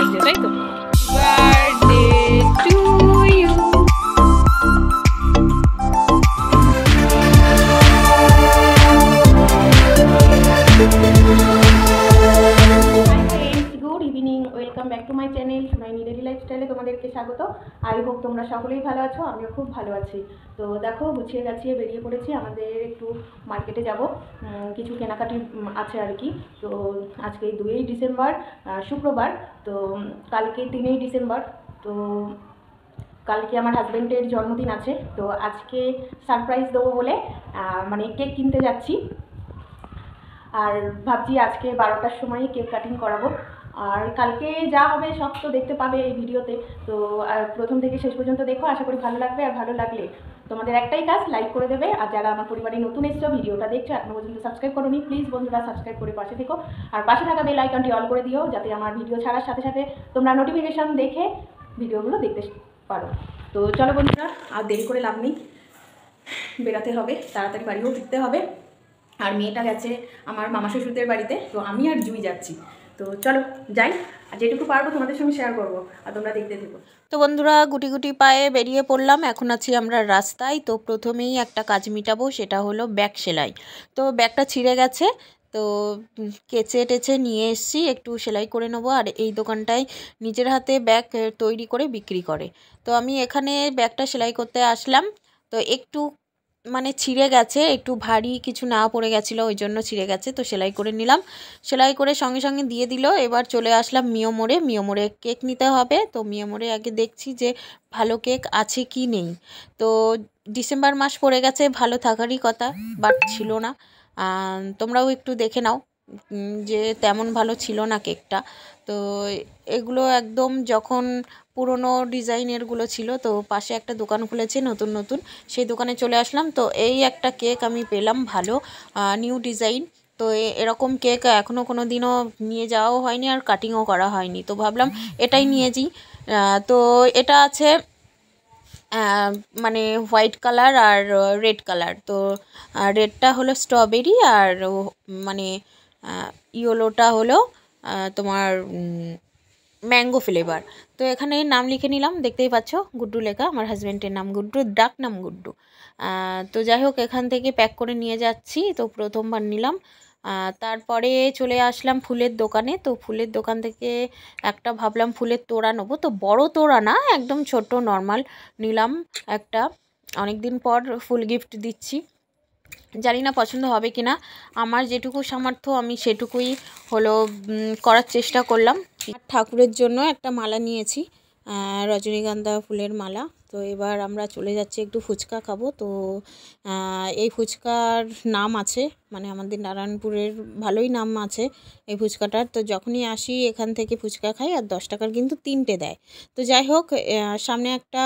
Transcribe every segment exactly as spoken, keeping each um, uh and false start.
লাগছে, তাই তো? Birthday to you. Good evening, welcome back to my channel Sunaini daily লাইফস্টাইলে তোমাদেরকে স্বাগত। আই হোপ তোমরা সকলেই ভালো আছো, আমিও খুব ভালো আছি। তো দেখো, গুছিয়ে গাছিয়ে বেরিয়ে পড়েছি, আমাদের একটু মার্কেটে যাব, কিছু কেনাকাটি আছে আর কি। তো আজকে দুই ডিসেম্বর শুক্রবার, তো কালকে তিনই ডিসেম্বর। তো কালকে আমার হাজব্যান্ডের জন্মদিন আছে, তো আজকে সারপ্রাইজ দেবো বলে মানে কেক কিনতে যাচ্ছি। আর ভাবছি আজকে বারোটার সময় কেক কাটিং করাবো। আর কালকে যা হবে সব তো দেখতে পাবে এই ভিডিওতে। তো প্রথম থেকে শেষ পর্যন্ত দেখো, আশা করি ভালো লাগবে। আর ভালো লাগলে তোমাদের একটাই কাজ, লাইক করে দেবে। আর যারা আমার পরিবারে নতুন এসছো, ভিডিওটা দেখছো, এখনো পর্যন্ত সাবস্ক্রাইব করোনি, প্লিজ বন্ধুরা সাবস্ক্রাইব করে পাশে থেকো। আর পাশে থাকা বেল আইকনটি অল করে দিও, যাতে আমার ভিডিও ছাড়ার সাথে সাথে তোমরা নোটিফিকেশান দেখে ভিডিওগুলো দেখতে পারো। তো চলো বন্ধুরা, আর দেরি করে লাভ নেই, বেরাতে হবে, তাড়াতাড়ি বাড়িও ফিরতে হবে। আর মেয়েটা গেছে আমার মামা শ্বশুরদের বাড়িতে, তো আমি আর জুই যাচ্ছি। তো চলো যাই, আর যেটুকু পারবো তোমাদের সঙ্গে শেয়ার করবো, আর তোমরা দেখতে থেকো। তো বন্ধুরা, গুটি গুটি পায়ে বেরিয়ে পড়লাম। এখন আছি আমরা রাস্তায়। তো প্রথমেই একটা কাজ মিটাবো, সেটা হলো ব্যাগ সেলাই। তো ব্যাগটা ছিঁড়ে গেছে, তো কেচে টেচে নিয়ে এসেছি, একটু সেলাই করে নেবো। আর এই দোকানটায় নিজের হাতে ব্যাগ তৈরি করে বিক্রি করে। তো আমি এখানে ব্যাগটা সেলাই করতে আসলাম। তো একটু মানে ছিঁড়ে গেছে, একটু ভারী কিছু না পড়ে গেছিলো, ওই জন্য ছিঁড়ে গেছে। তো সেলাই করে নিলাম, সেলাই করে সঙ্গে সঙ্গে দিয়ে দিল। এবার চলে আসলাম মিও মোড়ে। মিও মোড়ে কেক নিতে হবে। তো মিও মোড়ে আগে দেখছি যে ভালো কেক আছে কি নেই। তো ডিসেম্বর মাস পড়ে গেছে, ভালো থাকারই কথা, বাট ছিল না। তোমরাও একটু দেখে নাও যে তেমন ভালো ছিল না কেকটা। তো এগুলো একদম যখন পুরনো ডিজাইনেরগুলো ছিল, তো পাশে একটা দোকান খুলেছে নতুন নতুন, সেই দোকানে চলে আসলাম। তো এই একটা কেক আমি পেলাম ভালো, নিউ ডিজাইন। তো এরকম কেক এখনও কোনো দিনও নিয়ে যাওয়াও হয়নি, আর কাটিংও করা হয়নি। তো ভাবলাম এটাই নিয়ে যাই। তো এটা আছে মানে হোয়াইট কালার আর রেড কালার। তো রেডটা হলো স্ট্রবেরি, আর মানে ইয়েলোটা হলো তোমার ম্যাঙ্গো ফ্লেভার। তো এখানে নাম লিখে নিলাম, দেখতেই পাচ্ছ গুড্ডু লেখা, আমার হাজব্যান্ডের নাম গুড্ডু, ডাক নাম গুড্ডু। তো যাই হোক, এখান থেকে প্যাক করে নিয়ে যাচ্ছি। তো প্রথমবার নিলাম। তারপরে চলে আসলাম ফুলের দোকানে। তো ফুলের দোকান থেকে একটা ভাবলাম ফুলের তোড়া নেবো। তো বড় তোড়া না, একদম ছোট নর্মাল নিলাম একটা। অনেক দিন পর ফুল গিফট দিচ্ছি, জানি না পছন্দ হবে কি না। আমার যেটুকু সামর্থ্য আমি সেটুকুই হলো করার চেষ্টা করলাম। ঠাকুরের জন্য একটা মালা নিয়েছি, রজনীগন্ধা ফুলের মালা। তো এবার আমরা চলে যাচ্ছি, একটু ফুচকা খাবো। তো এই ফুচকার নাম আছে, মানে আমাদের নারায়ণপুরের ভালোই নাম আছে এই ফুচকাটার। তো যখনই আসি এখান থেকে ফুচকা খাই, আর দশ টাকার কিন্তু তিনটে দেয়। তো যাই হোক, সামনে একটা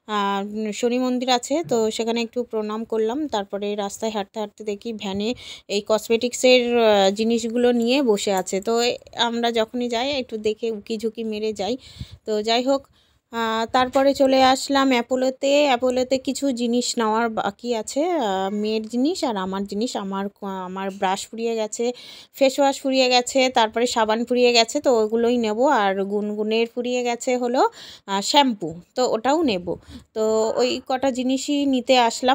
শনি মন্দির আছে, তো সেখানে একটু প্রণাম করলাম। তারপরে রাস্তায় হাঁটতে হাঁটতে দেখি ভ্যানে এই কসমেটিক্সের জিনিসগুলো নিয়ে বসে আছে। তো আমরা যখনই যাই একটু দেখে উকি ঝুঁকি মেরে যাই। তো যাই হোক, তারপরে চলে আসলাম অ্যাপোলোতে। অ্যাপোলোতে কিছু জিনিস নেওয়ার বাকি আছে, মেয়ের জিনিস আর আমার জিনিস। আমার আমার ব্রাশ ফুরিয়ে গেছে, ফেস ওয়াশ ফুরিয়ে গেছে, তারপরে সাবান ফুরিয়ে গেছে, তো ওগুলোই নেব। আর গুনগুনের ফুরিয়ে গেছে হলো শ্যাম্পু, তো ওটাও নেব। তো ওই কটা জিনিসই নিতে আসলাম।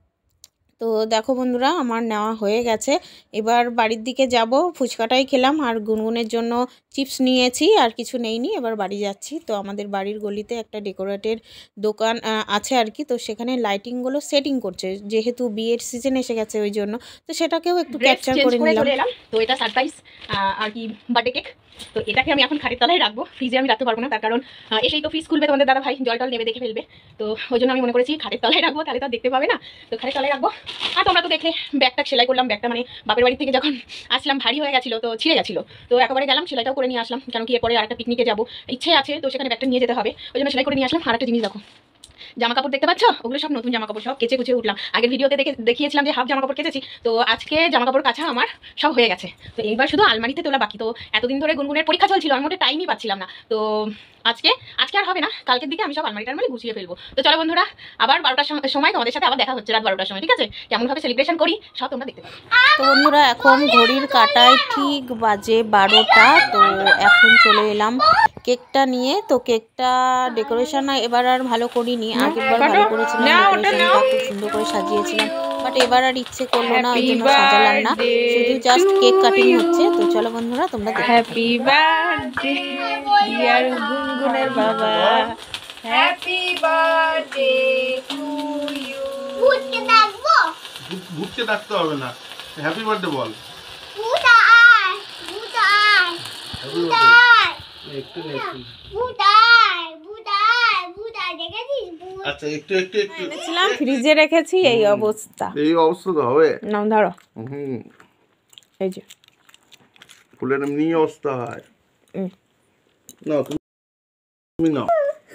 তো দেখো বন্ধুরা, আমার নেওয়া হয়ে গেছে। এবার বাড়ির দিকে যাব, ফুচকাটাই খেলাম, আর গুনগুনের জন্য চিপস নিয়েছি, আর কিছু নেইনি। এবার বাড়ি যাচ্ছি। তো আমাদের বাড়ির গলিতে একটা ডেকোরেটের দোকান আছে আর কি, তো সেখানে লাইটিংগুলো সেটিং করছে, যেহেতু বিয়ের সিজন এসে গেছে ওই জন্য। তো সেটাকেও একটু ক্যাপচার করে নিলাম। তো এটা সারপ্রাইজ আর কি বার্থডে কেক। তো এটাকে আমি এখন খাটের তলায় রাখবো, ফ্রিজে আমি রাখতে পারবো না, তার কারণ এসেই তো ফ্রিজ খুলবে তোমাদের দাদা ভাই, জল টল নেবে, দেখে ফেলবে। তো ওই জন্য আমি মনে করেছি খাটের তলায় রাখবো, তাহলে তো দেখতে পাবে না। তো খাটের তলায় রাখবো। আর তোমরা তো দেখলে ব্যাগটা সেলাই করলাম, ব্যাগটা মানে বাপের বাড়ি থেকে যখন আসলাম ভারী হয়ে গেছিলো, তো ছিঁড়ে গেছিলো। তো একেবারে গেলাম, সেলাইটাও করে নিয়ে আসলাম, কারণ কি এরপরে আরেকটা পিকনিকে যাবো, ইচ্ছে আছে, তো সেখানে ব্যাগটা নিয়ে যেতে হবে, ওই জন্য সেলাই করে নিয়ে আসলাম। আর একটা জিনিস দেখো, জামা কাপড় দেখতে পাচ্ছ, ওগুলো সব নতুন জামা কাপড়, সব কেচে কুচে উঠলাম। আগের ভিডিওতে দেখে দেখিয়েছিলাম যে হাফ জামা কাপড় কেচেছি, তো আজকে জামা কাপড় কাছা আমার সব হয়ে গেছে। তো এইবার শুধু আলমারিতে তোলা বাকি। তো এতদিন ধরে গুনগুনের পরীক্ষা চলছিল, আমি মোটে টাইমই পাচ্ছিলাম না। তো আজকে আজকে আর হবে না, কালকের দিকে আমি সব আলমারিটার মানে গুছিয়ে ফেলবো। তো চলো বন্ধুরা, আবার বারোটার সময় তোমাদের সাথে আবার দেখা হচ্ছে, রাত বারোটার সময়, ঠিক আছে? কেমনভাবে সেলিব্রেশন করি সব তোমরা দেখতে পাবে। তো বন্ধুরা, এখন ঘড়ির কাঁটায় ঠিক বাজে বারোটা। তো এখন চলে এলাম কেকটা নিয়ে। তো কেকটা ডেকোরেশন এবার আর ভালো করিনি, আগেরবার ভালো করেছিলাম, ডেকোরেশনটা খুব সুন্দর করে সাজিয়েছিলাম, বাট এবার আর ইচ্ছে করলো না, ওই জন্য সাজালাম না, শুধু জাস্ট কেক কাটিং হচ্ছে। তো চলো বন্ধুরা তোমরা দেখো। হ্যাপি বার্থডে ডিয়ার গুনগুনের বাবা, হ্যাপি বার্থডে টু ইউ। ভূতকে ডাকবো? ভূতকে ডাকতে হবে না, হ্যাপি বার্থডে বল। ভূত আয়, ভূত আয়, ভূত আয়, একটু একটু ভূত আয়, ভূত আয়, ভূত আয়, দেখেছিস ভূত? আচ্ছা একটু একটু একটু এনেছিলাম, ফ্রিজে রেখেছি, এই অবস্থা। এই অবস্থা তো হবে। নাও ধরো, হুম, এই যে ফুলের এমনি অবস্থা হয়। হুম। নাও তুমি নাও।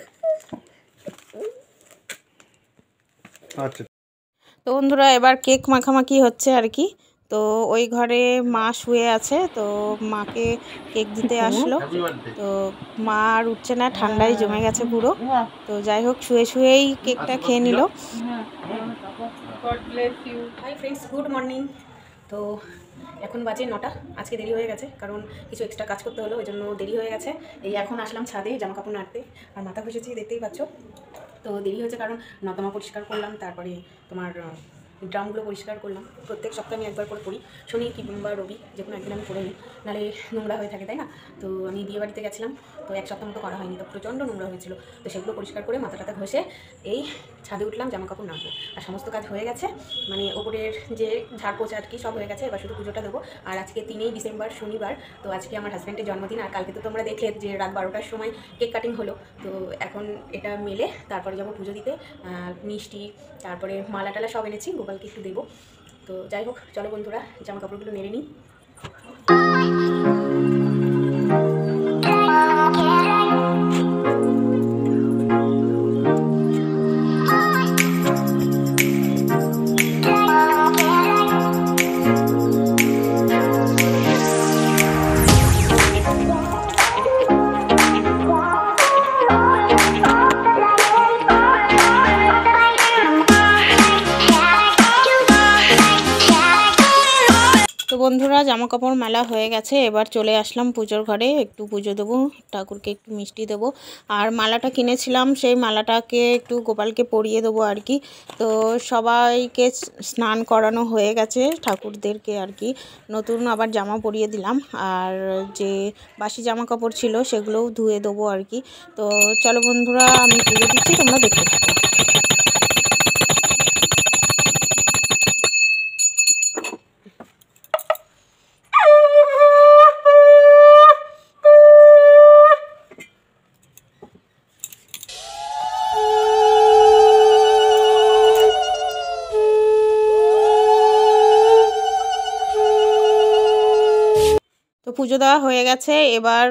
আচ্ছা তো বন্ধুরা এবার কেক মাখামাখি হচ্ছে আর কি। তো ওই ঘরে মা শুয়ে আছে, তো মাকে কেক দিতে আসলো। Happy birthday. তো মা আর উঠছে না, ঠান্ডায় জমে গেছে পুরো। তো যাই হোক শুয়ে শুয়েই কেকটা খেয়ে নিল। Hi friends, good morning. তো এখন বাজে নটা, আজকে দেরি হয়ে গেছে কারণ কিছু এক্সট্রা কাজ করতে হলো, ওই জন্য দেরি হয়ে গেছে। এই এখন আসলাম ছাদে জামা কাপড় নাড়তে, আর মাথা ঘষেছি দেখতেই পাচ্ছ। তো দেরি হয়েছে কারণ নর্দমা পরিষ্কার করলাম, তারপরে তোমার ড্রামগুলো পরিষ্কার করলাম। প্রত্যেক সপ্তাহে আমি একবার করে করি, শনি কিংবা রবি যে কোনো একদিন আমি করে নিই, নাহলে নোংরা হয়ে থাকে, তাই না? তো আমি বিয়ে বাড়িতে গেছিলাম, তো এক সপ্তাহ মতো করা হয়নি, তো প্রচণ্ড নোংরা হয়েছিল। তো সেগুলো পরিষ্কার করে মাথা টাথা ঘষে এই ছাদে উঠলাম জামা কাপড় নাড়বো। আর সমস্ত কাজ হয়ে গেছে, মানে ওপরের যে ঝাড় পোছা আর কি সব হয়ে গেছে, এবার শুধু পুজোটা দেবো। আর আজকে তিনই ডিসেম্বর শনিবার, তো আজকে আমার হাজব্যান্ডের জন্মদিন। আর কালকে তো তোমরা দেখলে যে রাত বারোটার সময় কেক কাটিং হলো। তো এখন এটা মেলে তারপরে যাবো পুজো দিতে। মিষ্টি তারপরে মালা টালা সব এনেছি, গোপালকে একটু দেবো। তো যাই হোক চলো বন্ধুরা জামা কাপড়গুলো নেড়ে নিই। তো বন্ধুরা জামা কাপড় মেলা হয়ে গেছে, এবার চলে আসলাম পুজোর ঘরে, একটু পুজো দেবো, ঠাকুরকে একটু মিষ্টি দেবো। আর মালাটা কিনেছিলাম, সেই মালাটাকে একটু গোপালকে পরিয়ে দেবো আর কি। তো সবাইকে স্নান করানো হয়ে গেছে, ঠাকুরদেরকে আর কি নতুন আবার জামা পরিয়ে দিলাম। আর যে বাসি জামা কাপড় ছিল সেগুলোও ধুয়ে দেবো আর কি। তো চলো বন্ধুরা আমি পুজো দিচ্ছি, তোমরা দেখতে থাকো। তো পুজো দেওয়া হয়ে গেছে, এবার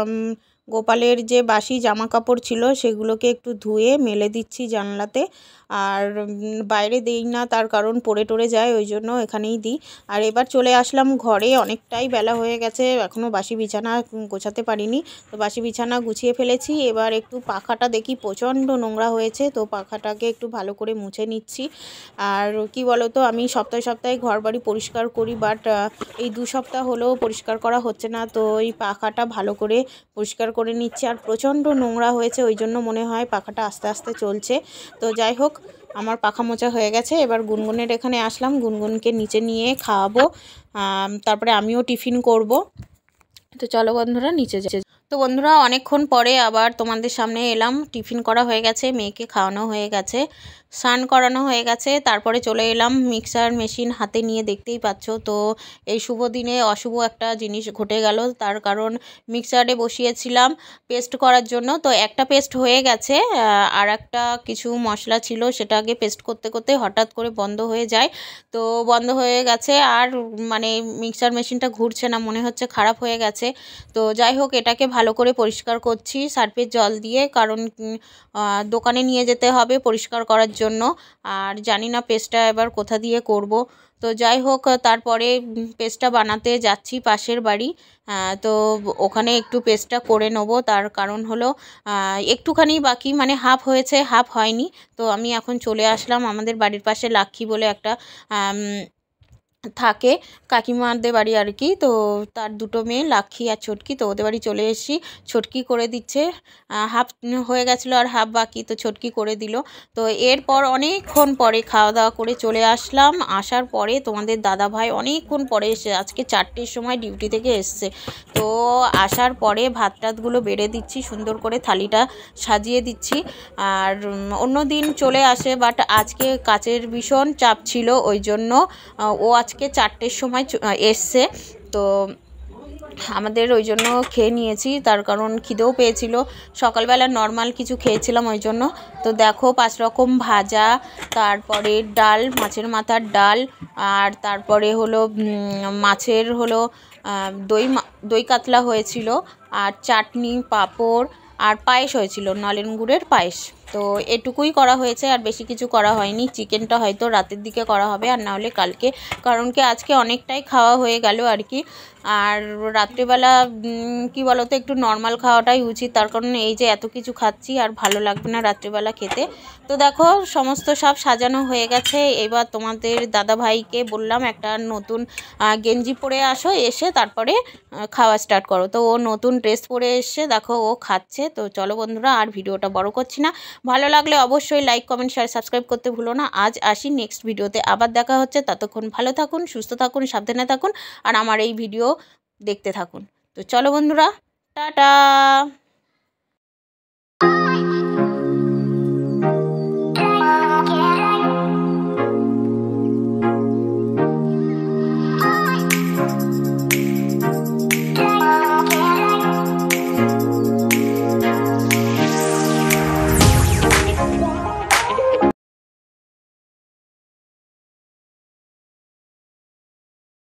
গোপালের যে বাসি জামা কাপড় ছিল সেগুলোকে একটু ধুয়ে মেলে দিচ্ছি জানলাতে। আর বাইরে দিই না, তার কারণ পড়ে টরে যায়, ওই জন্য এখানেই দিই। আর এবার চলে আসলাম ঘরে, অনেকটাই বেলা হয়ে গেছে, এখনও বাসি বিছানা গোছাতে পারিনি। তো বাসি বিছানা গুছিয়ে ফেলেছি, এবার একটু পাখাটা দেখি প্রচণ্ড নোংরা হয়েছে, তো পাখাটাকে একটু ভালো করে মুছে নিচ্ছি। আর কি বলো তো, আমি সপ্তাহে সপ্তাহে ঘর বাড়ি পরিষ্কার করি, বাট এই দু সপ্তাহ হলেও পরিষ্কার করা হচ্ছে না। তো এই পাখাটা ভালো করে পরিষ্কার করে নিচ্ছি, আর প্রচণ্ড নোংরা হয়েছে, ওই জন্য মনে হয় পাখাটা আস্তে আস্তে চলছে। তো যাই হোক আমার পাখা মোছা হয়ে গেছে, এবার গুনগুনের এখানে আসলাম, গুনগুনকে নিচে নিয়ে খাওয়াবো, তারপরে আমিও টিফিন করব। তো চলো বন্ধুরা নিচে যাই। তো বন্ধুরা অনেকক্ষণ পরে আবার তোমাদের সামনে এলাম, টিফিন করা হয়ে গেছে, মেয়েকে খাওয়ানো হয়ে গেছে, স্নান করানো হয়ে গেছে, তারপরে চলে এলাম মিক্সার মেশিন হাতে নিয়ে, দেখতেই পাচ্ছ। তো এই শুভ দিনে অশুভ একটা জিনিস ঘটে গেল, তার কারণ মিক্সারে বসিয়েছিলাম পেস্ট করার জন্য, তো একটা পেস্ট হয়ে গেছে, আর একটা কিছু মশলা ছিল সেটাকে পেস্ট করতে করতে হঠাৎ করে বন্ধ হয়ে যায়। তো বন্ধ হয়ে গেছে, আর মানে মিক্সার মেশিনটা ঘুরছে না, মনে হচ্ছে খারাপ হয়ে গেছে। তো যাই হোক এটাকে ভালো করে পরিষ্কার করছি সার্ফের জল দিয়ে, কারণ দোকানে নিয়ে যেতে হবে পরিষ্কার করার জন্য। আর জানি না পেস্টটা এবার কোথা দিয়ে করব। তো যাই হোক তারপরে পেস্টটা বানাতে যাচ্ছি পাশের বাড়ি, তো ওখানে একটু পেস্টটা করে নেবো, তার কারণ হলো একটুখানি বাকি, মানে হাফ হয়েছে হাফ হয়নি। তো আমি এখন চলে আসলাম আমাদের বাড়ির পাশে লাক্ষী বলে একটা থাকে কাকিমাদের বাড়ি আর কি। তো তার দুটো মেয়ে লাক্ষী আর ছটকি, তো ওদের বাড়ি চলে এসেছি। ছটকি করে দিচ্ছে, হাফ হয়ে গেছিলো আর হাফ বাকি, তো ছটকি করে দিল। তো এরপর অনেকক্ষণ পরে খাওয়া দাওয়া করে চলে আসলাম। আসার পরে তোমাদের দাদা ভাই অনেকক্ষণ পরে এসে আজকে চারটের সময় ডিউটি থেকে এসছে। তো আসার পরে ভাত টাতগুলো বেড়ে দিচ্ছি, সুন্দর করে থালিটা সাজিয়ে দিচ্ছি। আর অন্য দিন চলে আসে, বাট আজকে কাজের ভীষণ চাপ ছিল, ওই জন্য ও আজকে চারটের সময় এসছে। তো আমাদের ওই জন্য খেয়ে নিয়েছি, তার কারণ খিদেও পেয়েছিল। সকালবেলা নর্মাল কিছু খেয়েছিলাম ওই জন্য। তো দেখো পাঁচ রকম ভাজা, তারপরে ডাল, মাছের মাথার ডাল, আর তারপরে হলো মাছের হলো দই দই কাতলা হয়েছিল, আর চাটনি, পাঁপড়, আর পায়েস হয়েছিল, নলেন গুড়ের পায়েস। তো এটুকুই করা হয়েছে, আর বেশি কিছু করা হয়নি। চিকেনটা হয়তো রাতের দিকে করা হবে, আর না হলে কালকে, কারণ কি আজকে অনেকটাই খাওয়া হয়ে গেল আর কি। আর রাত্রেবেলা কি বলো তো, একটু নর্মাল খাওয়াটাই উচিত, তার কারণ এই যে এত কিছু খাচ্ছি আর ভালো লাগবে না রাত্রেবেলা খেতে। তো দেখো সমস্ত সব সাজানো হয়ে গেছে। এবার তোমাদের দাদা ভাইকে বললাম একটা নতুন গেঞ্জি পরে আসো, এসে তারপরে খাওয়া স্টার্ট করো। তো ও নতুন ড্রেস পরে এসে দেখো ও খাচ্ছে। তো চলো বন্ধুরা, আর ভিডিওটা বড় করছি না, ভালো লাগলে অবশ্যই লাইক, কমেন্ট, শেয়ার, সাবস্ক্রাইব করতে ভুলো না। আজ আসি, নেক্সট ভিডিওতে আবার দেখা হচ্ছে। ততক্ষণ ভালো থাকুন, সুস্থ থাকুন, সাবধানে থাকুন, আর আমার এই ভিডিও দেখতে থাকুন। তো চলো বন্ধুরা, টাটা।